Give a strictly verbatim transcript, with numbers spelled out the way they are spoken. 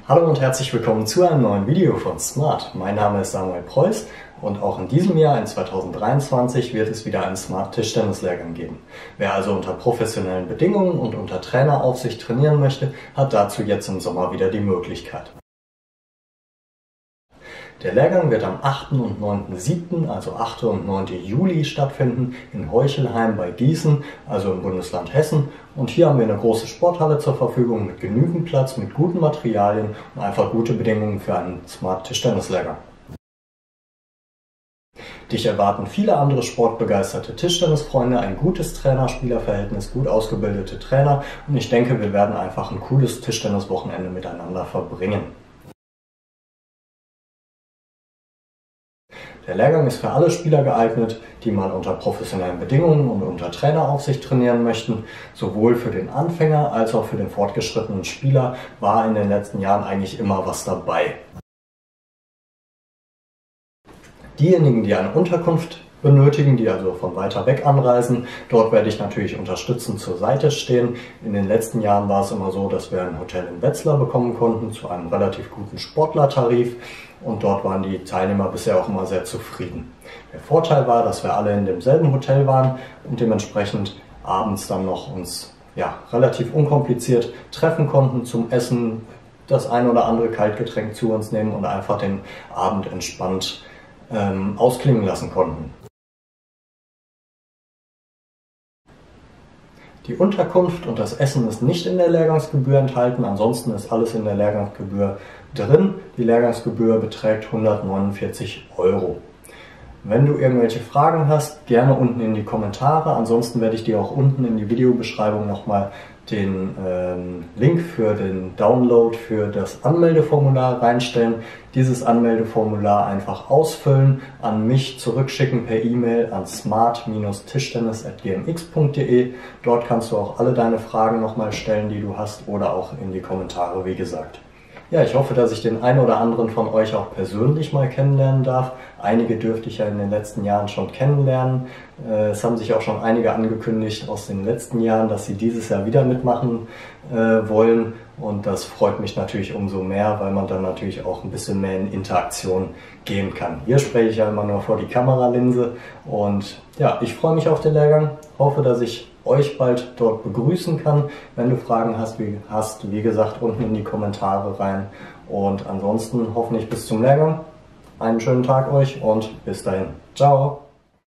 Hallo und herzlich willkommen zu einem neuen Video von Smart. Mein Name ist Samuel Preuß und auch in diesem Jahr, in zweitausenddreiundzwanzig, wird es wieder einen Smart-Tischtennis-Lehrgang geben. Wer also unter professionellen Bedingungen und unter Traineraufsicht trainieren möchte, hat dazu jetzt im Sommer wieder die Möglichkeit. Der Lehrgang wird am achten und neunten siebten, also achten und neunten Juli stattfinden in Heuchelheim bei Gießen, also im Bundesland Hessen. Und hier haben wir eine große Sporthalle zur Verfügung mit genügend Platz, mit guten Materialien und einfach gute Bedingungen für einen Smart-Tischtennis-Lehrgang. Dich erwarten viele andere sportbegeisterte Tischtennisfreunde, ein gutes Trainer-Spieler-Verhältnis, gut ausgebildete Trainer und ich denke, wir werden einfach ein cooles Tischtennis-Wochenende miteinander verbringen. Der Lehrgang ist für alle Spieler geeignet, die mal unter professionellen Bedingungen und unter Traineraufsicht trainieren möchten. Sowohl für den Anfänger als auch für den fortgeschrittenen Spieler war in den letzten Jahren eigentlich immer was dabei. Diejenigen, die eine Unterkunft benötigen, die also von weiter weg anreisen, dort werde ich natürlich unterstützend zur Seite stehen. In den letzten Jahren war es immer so, dass wir ein Hotel in Wetzlar bekommen konnten zu einem relativ guten Sportlertarif und dort waren die Teilnehmer bisher auch immer sehr zufrieden. Der Vorteil war, dass wir alle in demselben Hotel waren und dementsprechend abends dann noch uns ja, relativ unkompliziert treffen konnten zum Essen, das ein oder andere Kaltgetränk zu uns nehmen und einfach den Abend entspannt ähm, ausklingen lassen konnten. Die Unterkunft und das Essen ist nicht in der Lehrgangsgebühr enthalten, ansonsten ist alles in der Lehrgangsgebühr drin. Die Lehrgangsgebühr beträgt hundertneunundvierzig Euro. Wenn du irgendwelche Fragen hast, gerne unten in die Kommentare. Ansonsten werde ich dir auch unten in die Videobeschreibung nochmal den ähm, Link für den Download für das Anmeldeformular reinstellen. Dieses Anmeldeformular einfach ausfüllen, an mich zurückschicken per E-Mail an smart Tischtennis at g m x punkt de. Dort kannst du auch alle deine Fragen nochmal stellen, die du hast, oder auch in die Kommentare, wie gesagt. Ja, ich hoffe, dass ich den einen oder anderen von euch auch persönlich mal kennenlernen darf. Einige dürfte ich ja in den letzten Jahren schon kennenlernen. Es haben sich auch schon einige angekündigt aus den letzten Jahren, dass sie dieses Jahr wieder mitmachen äh, wollen. Und das freut mich natürlich umso mehr, weil man dann natürlich auch ein bisschen mehr in Interaktion gehen kann. Hier spreche ich ja immer nur vor die Kameralinse. Und ja, ich freue mich auf den Lehrgang. Hoffe, dass ich euch bald dort begrüßen kann. Wenn du Fragen hast, wie, hast, wie gesagt, unten in die Kommentare rein. Und ansonsten hoffentlich bis zum Lehrgang. Einen schönen Tag euch und bis dahin. Ciao!